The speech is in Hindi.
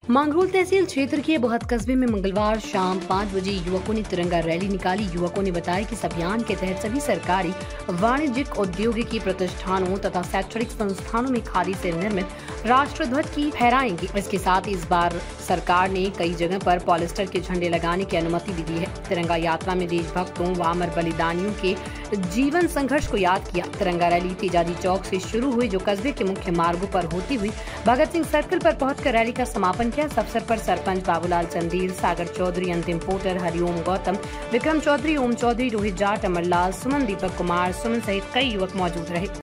मांगरोल तहसील क्षेत्र के बहुत कस्बे में मंगलवार शाम 5 बजे युवकों ने तिरंगा रैली निकाली। युवकों ने बताया कि इस अभियान के तहत सभी सरकारी, वाणिज्यिक, औद्योगिकी प्रतिष्ठानों तथा शैक्षणिक संस्थानों में खादी से निर्मित राष्ट्रध्वज की फहराएंगे। इसके साथ ही इस बार सरकार ने कई जगह पर पॉलिस्टर के झंडे लगाने की अनुमति भी दी है। तिरंगा यात्रा में देशभक्तों व अमर बलिदानियों के जीवन संघर्ष को याद किया। तिरंगा रैली तेजाजी चौक से शुरू हुई, जो कस्बे के मुख्य मार्गों पर होती हुई भगत सिंह सर्कल पर पहुंचकर रैली का समापन किया। इस अवसर पर सरपंच बाबूलाल चंदेल, सागर चौधरी, अंतिम पोटर, हरिओम गौतम, विक्रम चौधरी, ओम चौधरी, रोहित जाट, अमरलाल, सुमन, दीपक कुमार, सुमन सहित कई युवक मौजूद रहे।